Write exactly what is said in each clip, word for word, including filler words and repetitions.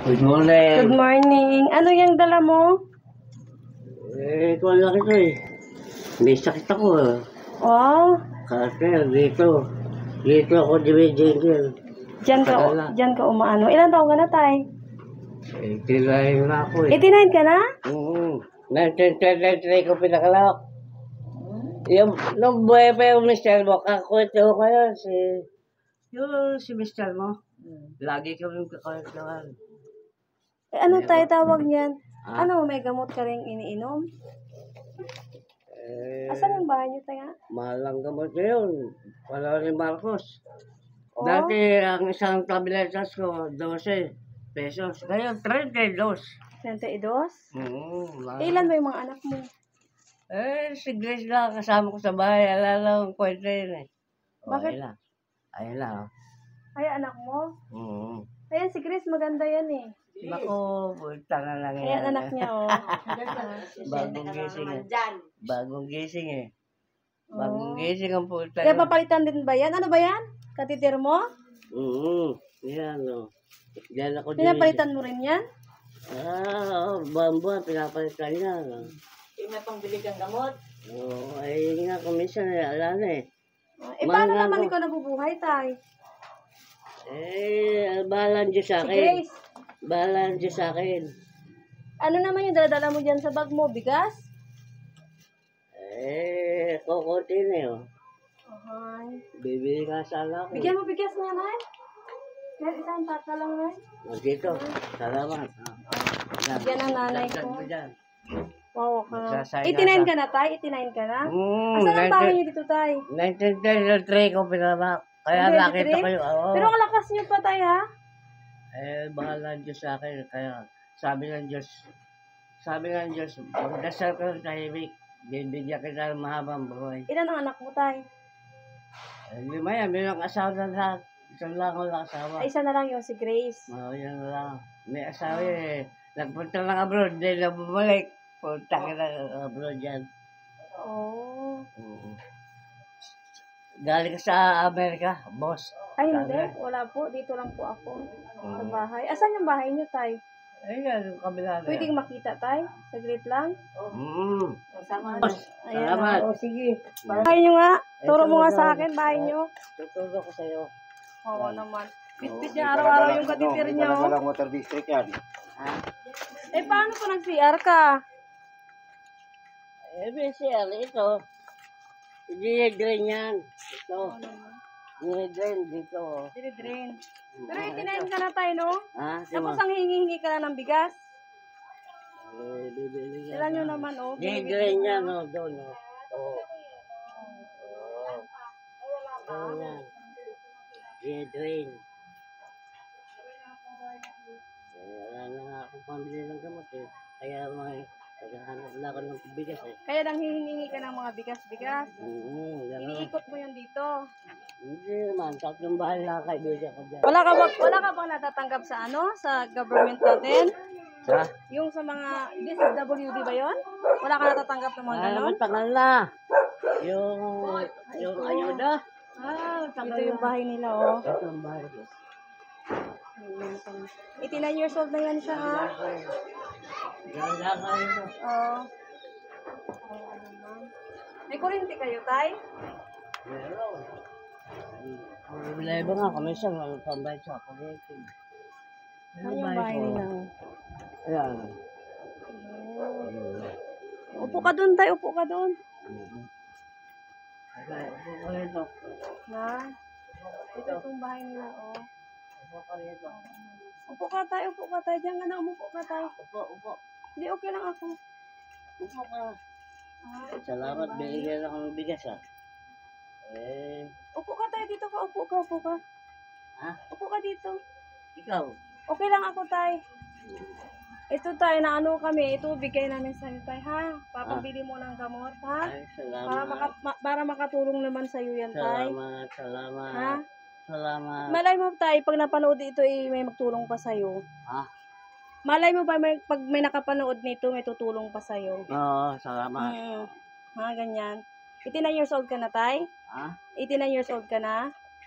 Good morning. Good morning. Ano yung dala mo? Eh, ito lang ito eh. May sakit ako eh. Wow. Kasi dito. Dito ako dumidingil. Diyan ka, Tagal na. diyan ka umaano. Ilan taon ka na, tay? Eh, tinayin na ako eh. eighty-nine ka na? Oo. nineteen twenty-three ko pinakalak. Yung, nung buhay pa yung mister mo, kakwento ko kayo si... Yung si mister mo. Lagi kami kakwentuhan. Eh, ano tayo tawag niyan? Ah? Ano, may gamot ka rin iniinom? Eh, Asan yung bahay niyo, tayo? mahal ang gamot yun. Wala ni Marcos. Oh? Dati, ang isang tabletas ko, twelve pesos. Ngayon, thirty-two. thirty-two? Oo, wala. Ilan ba yung mga anak mo? Eh, si Grace lang kasama ko sa bahay. Alala lang kwento yun eh. Oh, Bakit? ayun lang. Ayun lang. oh. Ay, anak mo? Oo. Ayan, si Grace, maganda yan eh. Naku, punta na lang yan. Ayan, anak niya, oh. Bagong gising eh. Bagong gising eh. Oh. Bagong gising ang punta. Kaya papalitan din ba yan? Ano ba yan? Katitir mo? Oo. Yan o. Yan ako din. Pinapalitan mo rin yan? Ah, oo. Buwan-buwan, pinapalitan yan. oh. Yung may pangbili kang gamot? Oo, ay nga kumisan eh. Alam na eh. Eh, paano Mga naman ako. ikaw nabubuhay, tay? Eh, bahalan Diyos sa Si akin. Grace, Bahalan Diyos sa akin. ano naman yung daladala mo dyan sa bag mo? Bigas? Eh, kukunti na yun. Ahay. Bibili ka sana ako. Bigyan mo bigas niya, Nay. Kahit isang taka lang, Nay. O, dito. Salamat. Ah. Yan. Bigyan ng nanay Dagdag ko. mo dyan. Wow ka. Magsasayang eighty-nine ata. ka na, tay? eighty-nine ka na? Mm, Asan ang bahay nineteen niyo dito, tay? nineteen twenty-three ko pinabak. Kaya nakita ko yung, oo. Pero ang lakas niyo pa, tay, ha? Eh, bahala Diyos sa akin. Kaya, sabi ng Diyos, sabi ng Diyos, magdasal ko ng tahimik. Bibigyan kita ng mahabang buhay. Ilan ang anak mo, tay? Eh, lima yan, may mga asawa na lahat. Isang lang ako lang asawa. Ay, isa na lang yung si Grace. Oo, yan na lang. May asawa eh. Nagpunta lang abroad, hindi na bumalik. Punta ka na abroad yan. Oh. Oo. Galing ka sa Amerika, boss. Ay, hindi. Sabi. Wala po. Dito lang po ako. Sa Oo. bahay. Asan yung bahay niyo, tay? Ayun yan, yung kabila na yan. Pwedeng makita, tay? Saglit lang. Mm. Sama Boss, salamat. O, sige. Bahay niyo nga. Turo mo nga Ito, sa ito. akin, bahay niyo. Tuturo ko sa'yo. Oo naman. Bitbit niya araw-araw yung katitir niyo. Walang water district yan. Ha? Eh, paano kung nag-C R ka? Eh, Michelle, ito. Dinidrain yan. Ito. Dinidrain dito. Dinidrain. Pero itinayin ka na tayo, no? Ha? Tapos ang hingi-hingi ka na ng bigas. Eh, bibili ka. Sila nyo naman, oh. Dinidrain yan, no? Doon, no? Oo. Doon yan. Dinidrain. Eh, wala na nga akong pambili ng gamot eh. Kaya mga, naghahanap na ako ng bigas eh. Kaya nang hihingi ka ng mga bigas-bigas. Oo, gano'n. Iniikot mo yun dito. Hindi naman, tatlong bahal na kaibigan ko dyan. Wala ka ba, wala ka bang natatanggap sa ano? Sa government natin? Ha? Yung sa mga, this is W D ba yun? Wala ka natatanggap ng mga Ah, ganon? naman, tagal na. Yung, yung ayuda. Ah, tagal Ito yung bahay nila, oh. Ito ang bahay ko. eighty-nine years old na yan siya, ha? Ganda ka ito. Oo. May kurinti kayo, tay? Meron. Ang problema nga, kami siya, ang pambay sa kuryente. Ano yung bahay nila, oh? Ayan. Upo ka dun, tay. Upo ka dun. Okay, upo ka rito. Na? Ito itong bahay nila, oh. Upo ka rito. Upo ka tayo, upo ka tayo. Diyan ka na, umupo ka tayo. Upo, upo. Hindi, okay lang ako. Upo ka. Ah, Salamat, binigyan ako ng bigas ah. Eh, upo ka tayo dito ka, upo ka, upo ka. ha? Upo ka dito. Ikaw? Okay lang ako, tay. Ito, tay, na ano kami, ito bigay namin sa'yo, tay, ha? Papabili mo ng gamot, ha? Ay, Para, salamat. maka, ma- para makatulong naman sa'yo yan, tay. Salamat, salamat. Ha? Salamat. Malay mo, tay, pag napanood ito, eh, may magtulong pa sa'yo. Ha? Malay mo ba, may, pag may nakapanood nito, may tutulong pa sa'yo. Oo, salamat. Mm. Ha, ganyan. eighty-nine years old ka na, tay? Ha? eighty-nine years old ka na?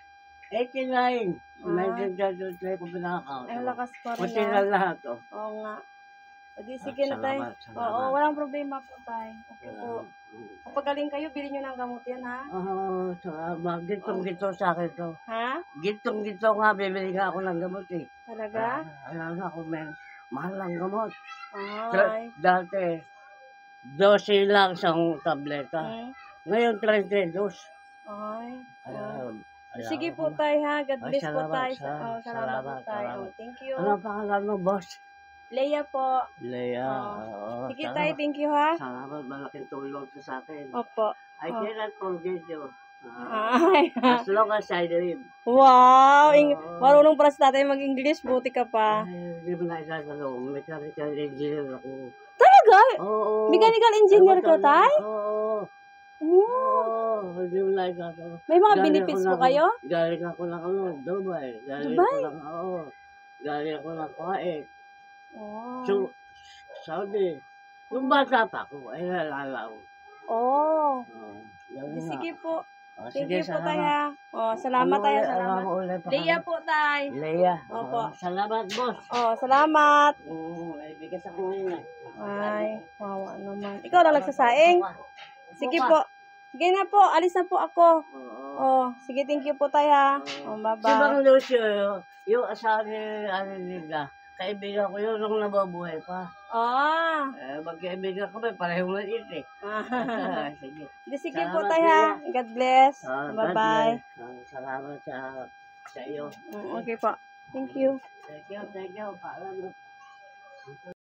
eighty-nine. Ah. nineteen thirty-three ko pinaka-account. Ang lakas pa rin Pati ah. na lahat, oh. Oo nga. O di, sige Ah, na tayo. salamat, salamat. Oo, walang problema po tayo. Okay po. Kapag galing kayo, bilhin nyo ng gamot yan, ha? Oo, salamat. Gitong-gito sa akin to. Ha? Gitong-gito nga, bibili nga ako ng gamot eh. Talaga? Ah, alam na ako, men. Mahal ang gamot. So, Ay. dati, twelve lang isang tableta. Hmm? Ngayon, thirty-two. Ay. Kaya, Oh. alam Sige ko. po tayo, ha? God Ay, bless po salamat, tayo. sa- Oh, salamat, salamat, po tayo. salamat. Oh, thank you. Ano ang pangalan mo, boss? Leia po. Lea. Oh. Oo, Sige salamat. tayo, thank you, ha? Salamat, malaking tulong to sa akin. Opo. I Oh. cannot forget you. Ah, Ay. as long as I live. Wow! Ing- Oo. marunong para sa tatay mag-English, buti ka pa. Ay, di mo na isasalo. Mechanical engineer ako. Talaga? Oo. Mechanical engineer ka, tay? Oo. Wow. Oo. Di mo na isasalo. May mga Galing benefits ako po ng- kayo? Galing ako ng ano, Dubai. Galing Dubai? ako ng, oo. Galing ako ng Kuwait. Oh. So, Saudi. Nung bata pa ako, ay nalala ko. Oh. Oo. Di, Galing nga. sige po. Oh, Thank sige, you po, salamat. tay, ha? Oh, salamat Ano tayo, ulit? salamat. Ano ulit pa Leia kami? po, tay. Leia. Opo. Oo, salamat, boss. Oh, salamat. Oo, may bigas ako ngayon eh. Ay, wawa naman. Ikaw na nagsasaing? Sige po. Sige na po, alis na po ako. Oo. Oh, sige, thank you po, tay, ha? Oh, Si bye-bye. Bang Lucio, yung asawa ni ano nila, kaibigan ko yun nung nababuhay pa. Oh. Eh, magkaibigan kami, parehong maliit eh. Ah. Sige. Di, sige Salamat, po, tay, ha? God bless. Ah, God Bye-bye. bless. Ah, salamat sa, sa iyo. Mm, okay po. Thank you. Thank you, thank you. Paalam.